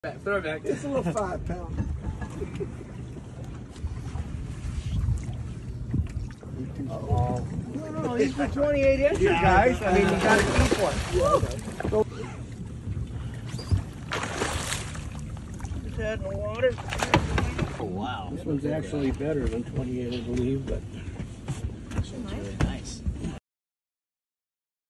Throw it back. It's a little 5 pound. Oh. No, he's for 28 inches, guys. I mean, you got to keep one. Just head in the water. Oh, wow. This one's actually better than 28, I believe, but This one's really nice.